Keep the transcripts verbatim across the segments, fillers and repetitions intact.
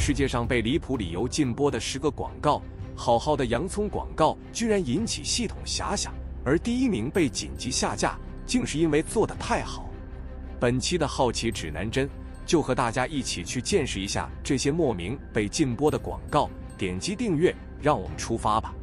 世界上被离谱理由禁播的十个广告，好好的洋葱广告居然引起系统遐想，而第一名被紧急下架，竟是因为做得太好。本期的好奇指南针就和大家一起去见识一下这些莫名被禁播的广告。点击订阅，让我们出发吧。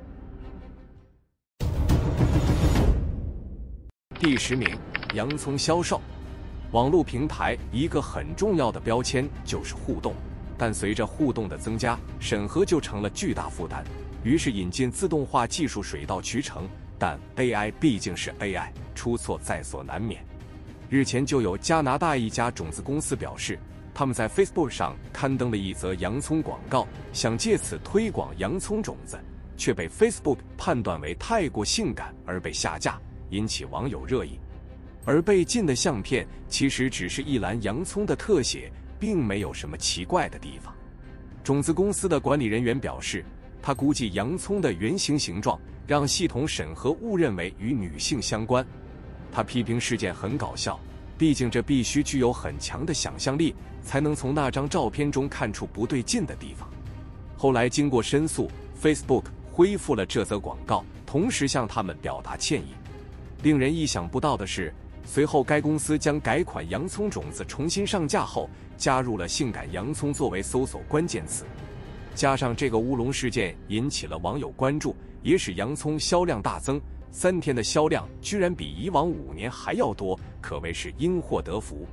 第十名，洋葱销售。网络平台一个很重要的标签就是互动，但随着互动的增加，审核就成了巨大负担。于是引进自动化技术水到渠成，但 A I 毕竟是 A I， 出错在所难免。日前就有加拿大一家种子公司表示，他们在 Facebook 上刊登了一则洋葱广告，想借此推广洋葱种子，却被 Facebook 判断为太过性感而被下架，引起网友热议。而被禁的相片其实只是一篮洋葱的特写，并没有什么奇怪的地方。种子公司的管理人员表示，他估计洋葱的圆形形状让系统审核误认为与女性相关。他批评事件很搞笑，毕竟这必须具有很强的想象力，才能从那张照片中看出不对劲的地方。后来经过申诉， Facebook 恢复了这则广告，同时向他们表达歉意。令人意想不到的是，随后该公司将改款洋葱种子重新上架后，加入了性感洋葱作为搜索关键词。加上这个乌龙事件引起了网友关注，也使洋葱销量大增，三天的销量居然比以往五年还要多，可谓是因祸得福。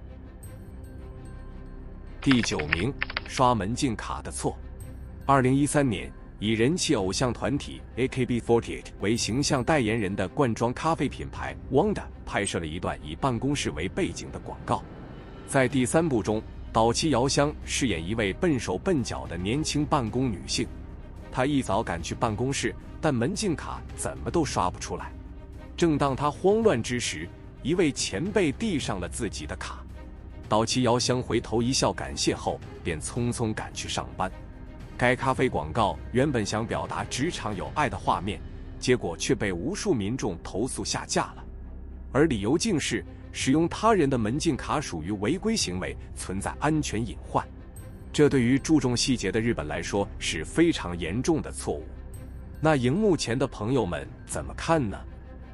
第九名，刷门禁卡的错。二零一三年，以人气偶像团体 A K B 四十八 为形象代言人的罐装咖啡品牌 Wanda 拍摄了一段以办公室为背景的广告。在第三部中，岛崎遥香饰演一位笨手笨脚的年轻办公女性，她一早赶去办公室，但门禁卡怎么都刷不出来。正当她慌乱之时，一位前辈递上了自己的卡。岛崎遥香回头一笑感谢后，便匆匆赶去上班。该咖啡广告原本想表达职场有爱的画面，结果却被无数民众投诉下架了，而理由竟是使用他人的门禁卡属于违规行为，存在安全隐患。这对于注重细节的日本来说是非常严重的错误。那荧幕前的朋友们怎么看呢？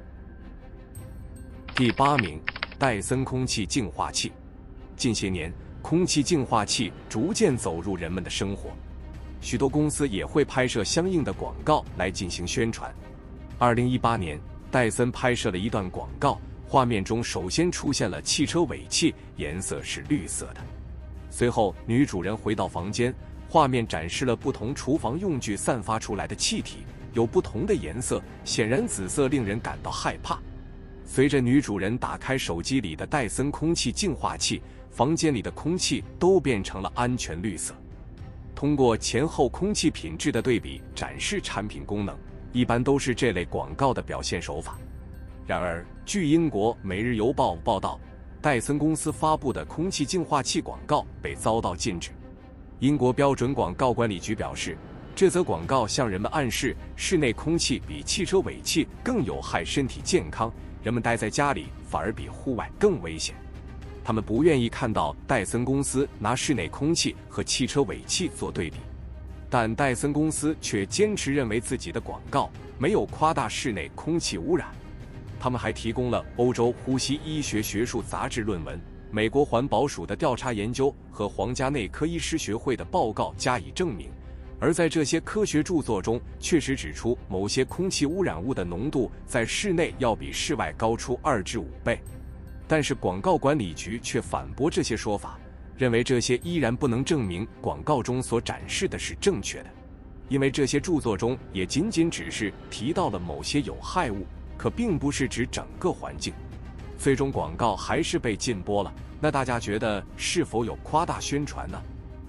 第八名，戴森空气净化器。近些年，空气净化器逐渐走入人们的生活，许多公司也会拍摄相应的广告来进行宣传。二零一八年，戴森拍摄了一段广告，画面中首先出现了汽车尾气，颜色是绿色的。随后，女主人回到房间，画面展示了不同厨房用具散发出来的气体，有不同的颜色，显然紫色令人感到害怕。随着女主人打开手机里的戴森空气净化器，房间里的空气都变成了安全绿色。通过前后空气品质的对比展示产品功能，一般都是这类广告的表现手法。然而，据英国《每日邮报》报道，戴森公司发布的空气净化器广告被遭到禁止。英国标准广告管理局表示，这则广告向人们暗示室内空气比汽车尾气更有害身体健康，人们待在家里反而比户外更危险。他们不愿意看到戴森公司拿室内空气和汽车尾气做对比，但戴森公司却坚持认为自己的广告没有夸大室内空气污染。他们还提供了欧洲呼吸医学学术杂志论文、美国环保署的调查研究和皇家内科医师学会的报告加以证明。而在这些科学著作中，确实指出某些空气污染物的浓度在室内要比室外高出二至五倍。但是广告管理局却反驳这些说法，认为这些依然不能证明广告中所展示的是正确的，因为这些著作中也仅仅只是提到了某些有害物，可并不是指整个环境。最终广告还是被禁播了，那大家觉得是否有夸大宣传呢？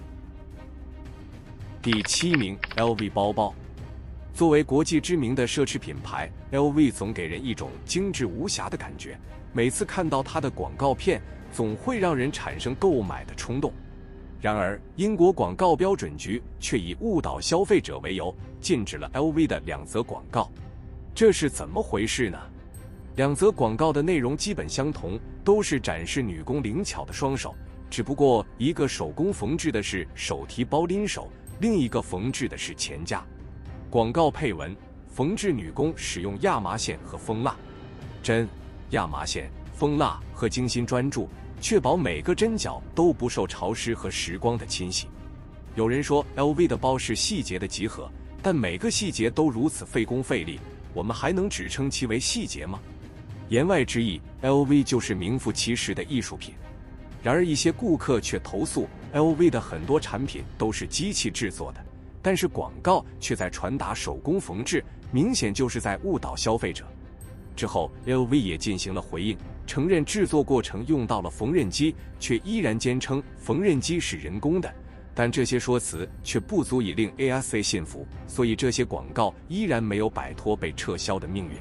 第七名 L V 包包。作为国际知名的奢侈品牌 ，L V 总给人一种精致无瑕的感觉，每次看到它的广告片，总会让人产生购买的冲动。然而，英国广告标准局却以误导消费者为由，禁止了 L V 的两则广告。这是怎么回事呢？两则广告的内容基本相同，都是展示女工灵巧的双手， 只不过一个手工缝制的是手提包拎手，另一个缝制的是钱夹。广告配文：缝制女工使用亚麻线和蜂蜡。针、亚麻线、蜂蜡和精心专注，确保每个针脚都不受潮湿和时光的侵袭。有人说 L V 的包是细节的集合，但每个细节都如此费工费力，我们还能只称其为细节吗？言外之意 ，L V 就是名副其实的艺术品。然而，一些顾客却投诉 L V 的很多产品都是机器制作的，但是广告却在传达手工缝制，明显就是在误导消费者。之后 ，L V 也进行了回应，承认制作过程用到了缝纫机，却依然坚称缝纫机是人工的。但这些说辞却不足以令 A S A 信服，所以这些广告依然没有摆脱被撤销的命运。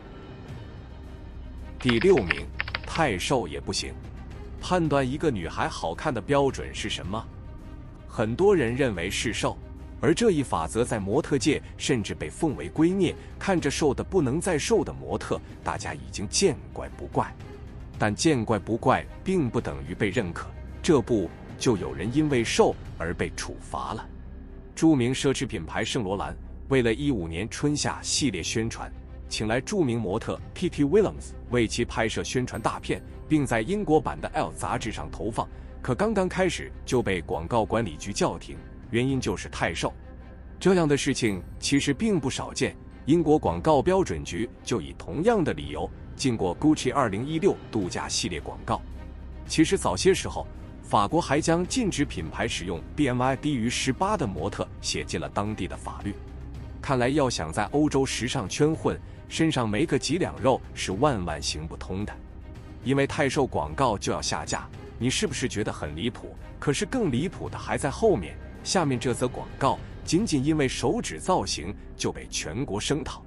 第六名，太瘦也不行。判断一个女孩好看的标准是什么？很多人认为是瘦，而这一法则在模特界甚至被奉为圭臬。看着瘦的不能再瘦的模特，大家已经见怪不怪。但见怪不怪并不等于被认可，这不就有人因为瘦而被处罚了。著名奢侈品牌圣罗兰为了一五年春夏系列宣传，请来著名模特 Petey Williams 为其拍摄宣传大片，并在英国版的 Elle 杂志上投放。可刚刚开始就被广告管理局叫停，原因就是太瘦。这样的事情其实并不少见，英国广告标准局就以同样的理由禁过 Gucci 二零一六度假系列广告。其实早些时候，法国还将禁止品牌使用 B M I 低于十八的模特写进了当地的法律。看来要想在欧洲时尚圈混，身上没个几两肉是万万行不通的。因为太瘦广告就要下架，你是不是觉得很离谱？可是更离谱的还在后面，下面这则广告仅仅因为手指造型就被全国声讨。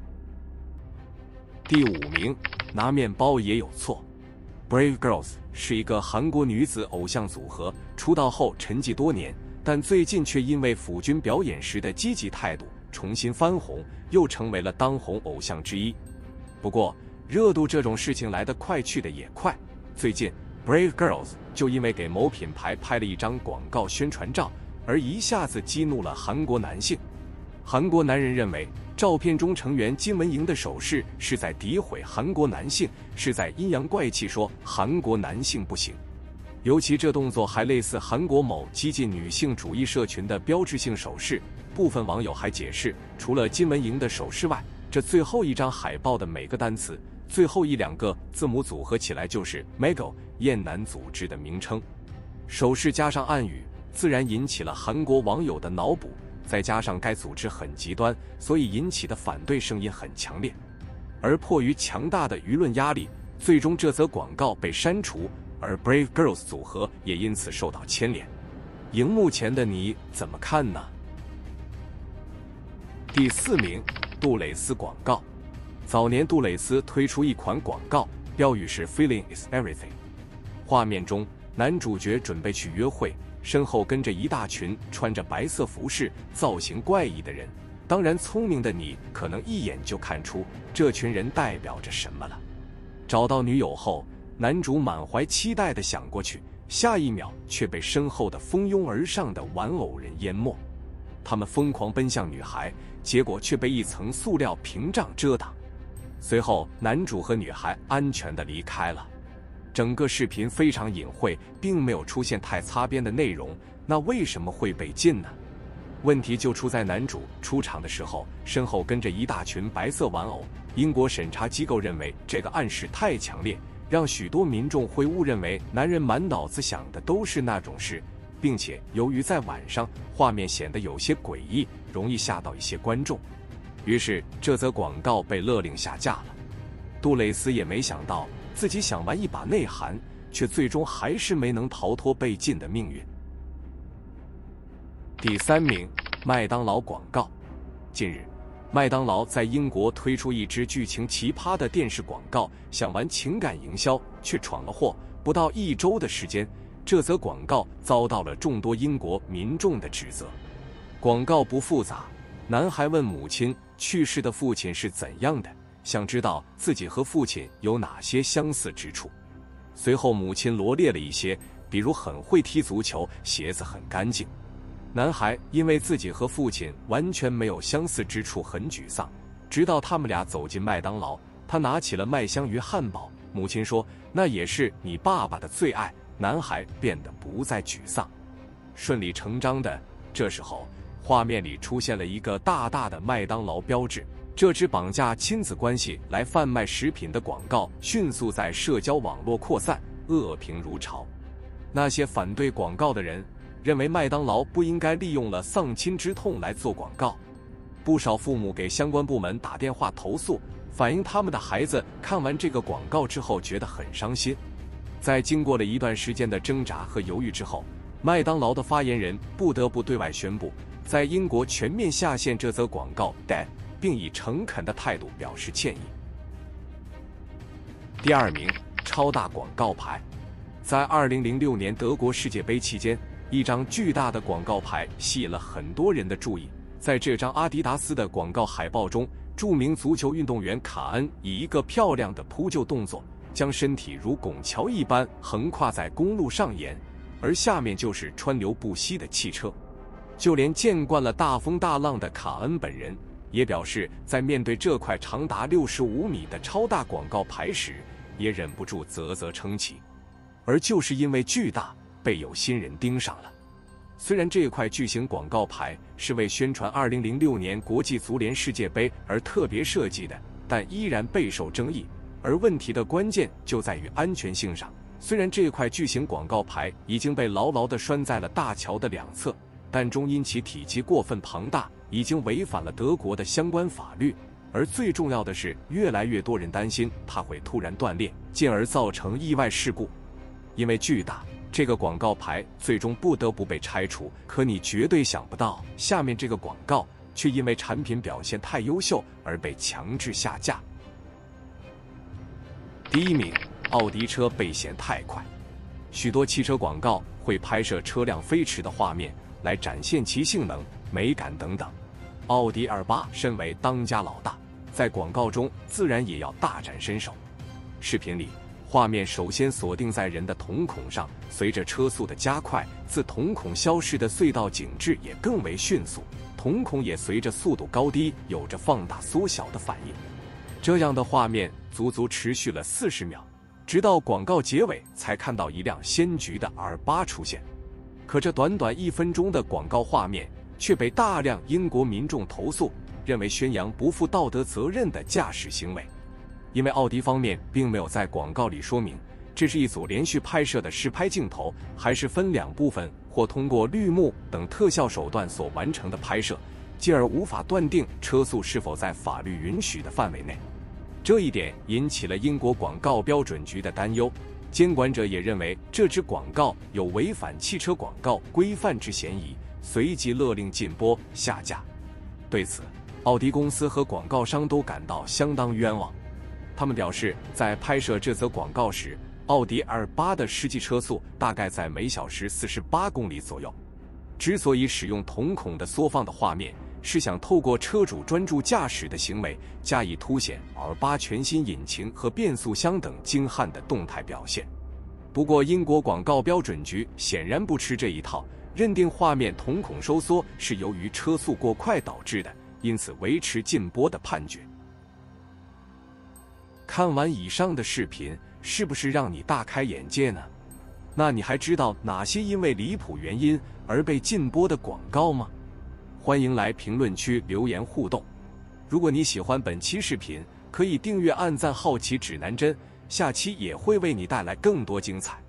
第五名，拿面包也有错。Brave Girls 是一个韩国女子偶像组合，出道后沉寂多年，但最近却因为辅军表演时的积极态度重新翻红，又成为了当红偶像之一。不过热度这种事情来得快去得也快，最近 Brave Girls 就因为给某品牌拍了一张广告宣传照，而一下子激怒了韩国男性。韩国男人认为照片中成员金文莹的手势是在诋毁韩国男性，是在阴阳怪气说韩国男性不行。尤其这动作还类似韩国某激进女性主义社群的标志性手势。部分网友还解释，除了金文莹的手势外，这最后一张海报的每个单词最后一两个字母组合起来就是 Mego 厌男组织的名称。手势加上暗语，自然引起了韩国网友的脑补。再加上该组织很极端，所以引起的反对声音很强烈。而迫于强大的舆论压力，最终这则广告被删除，而 Brave Girls 组合也因此受到牵连。荧幕前的你怎么看呢？第四名，杜蕾斯广告。早年杜蕾斯推出一款广告，标语是 Feeling is everything。画面中，男主角准备去约会，身后跟着一大群穿着白色服饰、造型怪异的人。当然，聪明的你可能一眼就看出这群人代表着什么了。找到女友后，男主满怀期待地想过去，下一秒却被身后的蜂拥而上的玩偶人淹没。他们疯狂奔向女孩，结果却被一层塑料屏障遮挡。随后，男主和女孩安全地离开了。整个视频非常隐晦，并没有出现太擦边的内容，那为什么会被禁呢？问题就出在男主出场的时候，身后跟着一大群白色玩偶。英国审查机构认为这个暗示太强烈，让许多民众会误认为男人满脑子想的都是那种事，并且由于在晚上，画面显得有些诡异，容易吓到一些观众。于是这则广告被勒令下架了。杜蕾斯也没想到自己想玩一把内涵，却最终还是没能逃脱被禁的命运。第三名，麦当劳广告。近日，麦当劳在英国推出一支剧情奇葩的电视广告，想玩情感营销，却闯了祸。不到一周的时间，这则广告遭到了众多英国民众的指责。广告不复杂，男孩问母亲去世的父亲是怎样的，想知道自己和父亲有哪些相似之处。随后母亲罗列了一些， 比如很会踢足球，鞋子很干净。男孩因为自己和父亲完全没有相似之处很沮丧，直到他们俩走进麦当劳，他拿起了麦香鱼汉堡，母亲说那也是你爸爸的最爱，男孩变得不再沮丧。顺理成章的，这时候画面里出现了一个大大的麦当劳标志，这支绑架亲子关系来贩卖食品的广告迅速在社交网络扩散，恶评如潮。那些反对广告的人认为麦当劳不应该利用了丧亲之痛来做广告，不少父母给相关部门打电话投诉，反映他们的孩子看完这个广告之后觉得很伤心。在经过了一段时间的挣扎和犹豫之后，麦当劳的发言人不得不对外宣布，在英国全面下线这则广告的，并以诚恳的态度表示歉意。第二名，超大广告牌。在二零零六年德国世界杯期间，一张巨大的广告牌吸引了很多人的注意。在这张阿迪达斯的广告海报中，著名足球运动员卡恩以一个漂亮的扑救动作，将身体如拱桥一般横跨在公路上沿，而下面就是川流不息的汽车。就连见惯了大风大浪的卡恩本人，也表示在面对这块长达六十五米的超大广告牌时，也忍不住啧啧称奇。而就是因为巨大，被有心人盯上了。虽然这块巨型广告牌是为宣传二零零六年国际足联世界杯而特别设计的，但依然备受争议。而问题的关键就在于安全性上。虽然这块巨型广告牌已经被牢牢地拴在了大桥的两侧，但终因其体积过分庞大，已经违反了德国的相关法律。而最重要的是，越来越多人担心它会突然断裂，进而造成意外事故。因为巨大，这个广告牌最终不得不被拆除。可你绝对想不到，下面这个广告却因为产品表现太优秀而被强制下架。第一名，奥迪车被嫌太快。许多汽车广告会拍摄车辆飞驰的画面，来展现其性能、美感等等。奥迪 二八 身为当家老大，在广告中自然也要大展身手。视频里，画面首先锁定在人的瞳孔上，随着车速的加快，自瞳孔消失的隧道景致也更为迅速，瞳孔也随着速度高低有着放大缩小的反应。这样的画面足足持续了四十秒，直到广告结尾才看到一辆鲜橘的 二八 出现。可这短短一分钟的广告画面却被大量英国民众投诉，认为宣扬不负道德责任的驾驶行为。因为奥迪方面并没有在广告里说明这是一组连续拍摄的实拍镜头，还是分两部分或通过绿幕等特效手段所完成的拍摄，进而无法断定车速是否在法律允许的范围内。这一点引起了英国广告标准局的担忧，监管者也认为这支广告有违反汽车广告规范之嫌疑，随即勒令禁播下架。对此，奥迪公司和广告商都感到相当冤枉。他们表示，在拍摄这则广告时，奥迪 二八 的实际车速大概在每小时四十八公里左右。之所以使用瞳孔的缩放的画面，是想透过车主专注驾驶的行为，加以凸显 二八 全新引擎和变速箱等精悍的动态表现。不过，英国广告标准局显然不吃这一套，认定画面瞳孔收缩是由于车速过快导致的，因此维持禁播的判决。看完以上的视频，是不是让你大开眼界呢？那你还知道哪些因为离谱原因而被禁播的广告吗？欢迎来评论区留言互动。如果你喜欢本期视频，可以订阅、按赞。好奇指南针，下期也会为你带来更多精彩。